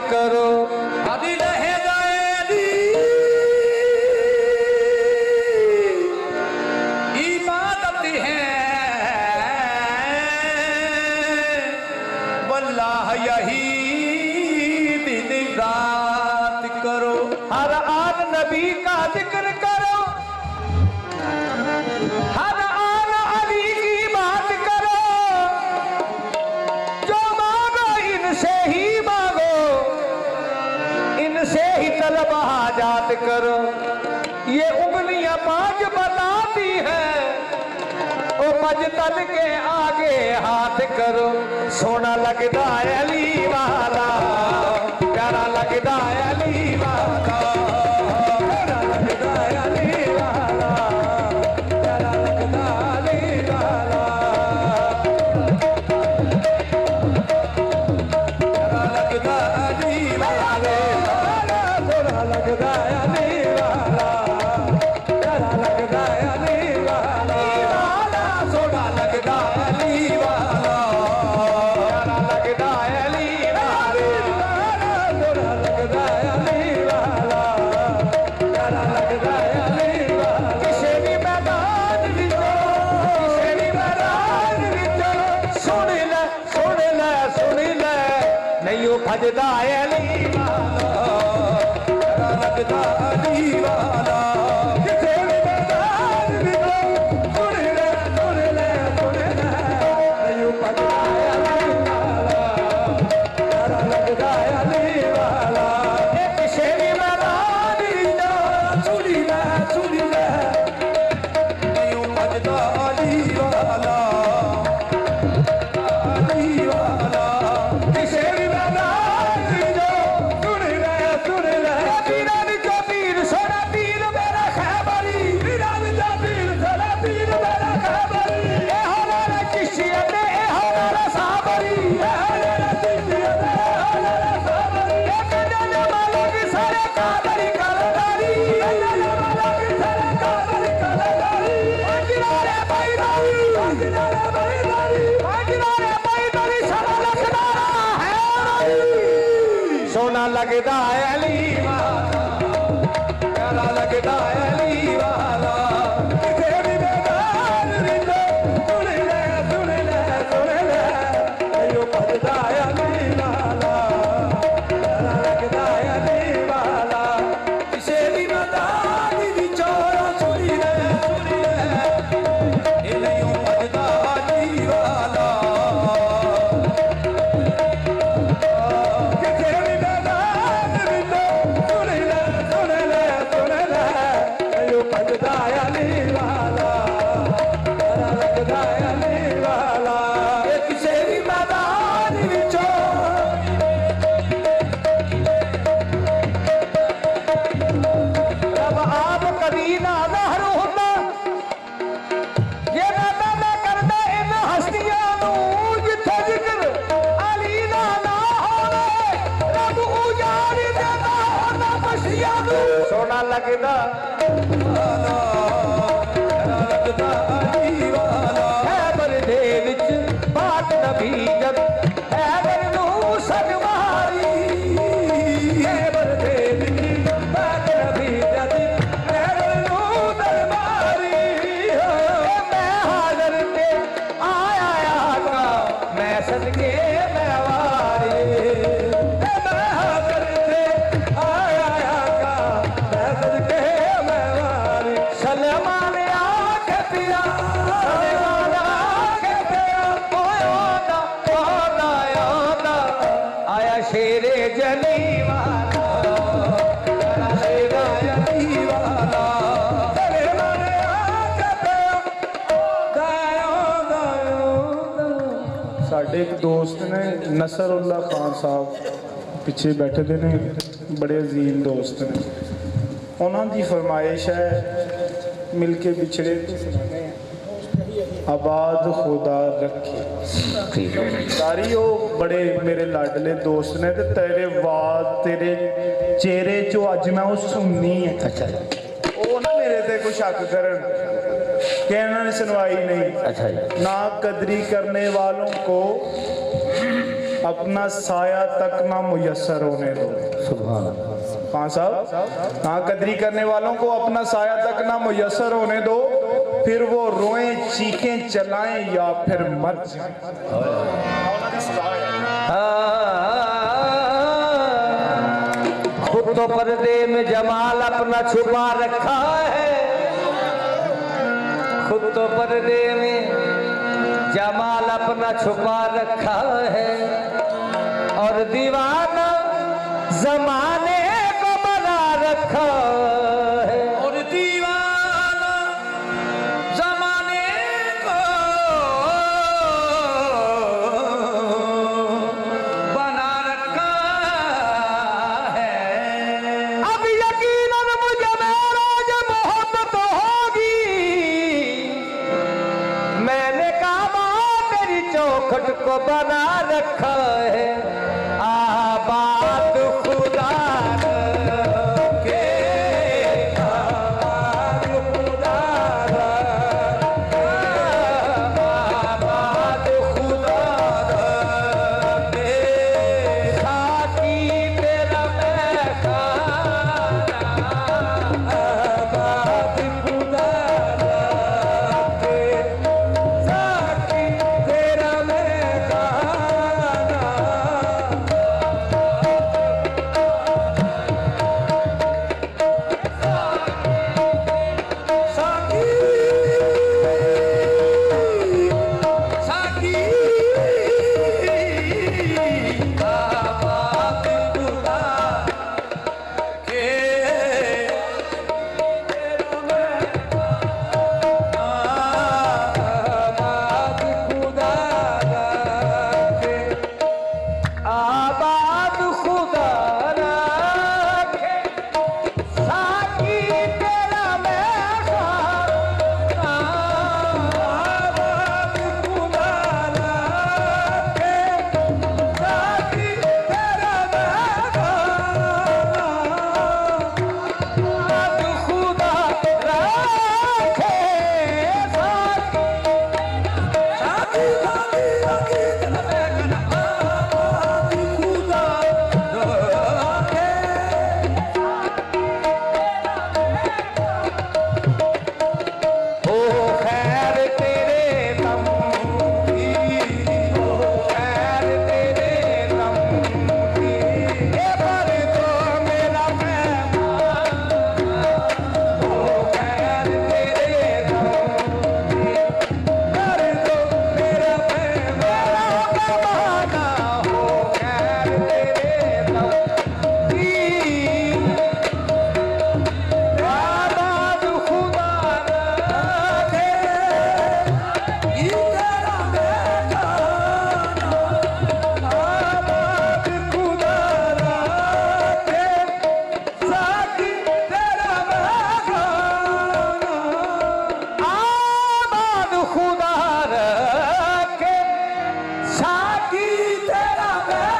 करो। आदि रहे गायली इबादत है वल्लाह यही दिन रात करो। हर आन नबी का जिक्र करो, हर आन अली की बात करो, जो मांगो इनसे ही मांगो, इनसे ही तलब हाजात करो। ये उंगलियां पांच बताती है, ओ मजतन के आगे हाथ करो। सोना लगदा है अली वाला, प्यारा लगदा है अली वाला, प्यारा लगदा है अली वाला, प्यारा लगदा अली वाला, प्यारा लगदा अली वाले, सोना लगदा है अली वाला, प्यारा लगदा है अली वाला, सोना लगदा अली वाला, प्यारा लगदा है अली वाला, सोना लगदा है अली वाला, प्यारा लगदा है अली वाला। किसे भी मैदान विचों, किसे भी मैदान विचों सुन ले, सुन ले, सुन ले, नहीं वो भजदा है अली वाला, प्यारा लगदा अली वाला, किसे भी मैदान विचों सुन ले, सुन ले, सुन ले, नहीं वो भजदा है अली वाला, प्यारा लगदा है अली वाला। किसे भी मैदान विचों सुन ले, सुन ले, यूं भजदा अली वाला, अली वाला, किसे भी मैदान विचों सुन ले, सुन ले, पीरा विचों पीर सोना पीर मेरा खैबरी, पीरा विचों पीर सोना पीर मेरा खैबरी, ए हो नारा चिश्तिया ते ए हो नारा साबरी, ए हो नारा चिश्तिया ते ए हो नारा साबरी, ए कंजन वालों की सारे कादरी कलदारी, कंजन वालों की सारे कादरी कलदारी, किनारे बैदारी, किनारे बैदारी, किनारे बैदारी सोना लगदा है अली, सोना लगदा है अली वाला, प्यारा लगदा अली वाला, किसे भी मैदान विचों सुन ले, सुन ले, सुन ले, अयो भजदा है अली वाला, प्यारा लगदा है अली वाला। किसे भी मैदान विचों सुन ले, सुन ले, इन यूं भजदा अली वाला, किसे भी मैदान विचों सुन ले, सुन ले, सुन ले, अयो भजदा है अली वाला, प्यारा लगदा है अली वाला। ये किसे भी मैदान विचों रब आप कदी ना ज़ाहिर हुंदा, ये नाता ना करदा इन हस्तियां नूं, जिथे जिक्र अली दा ना होवे, रब उजाड़ देंदा उन्हां बशियां नूं। सोना लगदा वाला, प्यारा लगदा अली वाला, खैबर दे विच पाक नबी जद खैबर नूं सग मारी, खैबर दे विच पाक नबी जद खैबर नूं दर मारी, मैं हाज़र ते आया आका, मैं सदके मैं वारी, मैं हाज़र ते आया आका, मैं सदके मैं वारी। सलमान आके पिया, सलमान आके पिया, ओए ओदा ओदा ओदा आया शेरे जली वाला, तेरा शेरे जली वाला, सलमान आके पिया, गायो गायो। साढ़े एक दोस्त ने नसरुल्ला खान साहब पिछे बैठे दे ने, बड़े अजीम दोस्त ने, उन्होंने दी फरमाइश है मिल के बिछड़े तो सुनाने हैं, आबाद खुदा रखे। सारी वो बड़े मेरे लाडले दोस्त ने, ते तेरे वाद तेरे चेहरे चो अज मैं वो सुननी है। अच्छा वो ना मेरे ते कोई शक करन कि इन्होंने सुनवाई नहीं। अच्छा ना कदरी करने वालों को अपना साया तक ना मुयस्सर होने दो। सुभान अल्लाह। खान साहब, हाँ, कदरी करने वालों को अपना साया तक ना मुयस्सर होने दो, फिर वो रोएं चीखें चलाएं या फिर मर जाएं। खुद तो पर्दे में जमाल अपना छुपा रखा है, खुद तो पर्दे में जमाल अपना छुपा रखा है, और दीवाना जमाने को बना रखा है, और दीवाना जमाने को बना रखा है। अब यकीनन मुझे मेराज मोहब्बत होगी, मैंने कहा तेरी चौखट को बना रखा है। आबाद खुदा के, आबाद खुदा आबाद खुदा के, साकी तेरा मैं खाना, आबाद खुदा के, साकी तेरा मैं खाना। आबाद खुदा रखे, साकी तेरा मैं खाना, आबाद खुदा रखे, साकी तेरा मैं खाना, आबाद खुदा रखे, साकी खुदा रखे, साकी तेरा मैं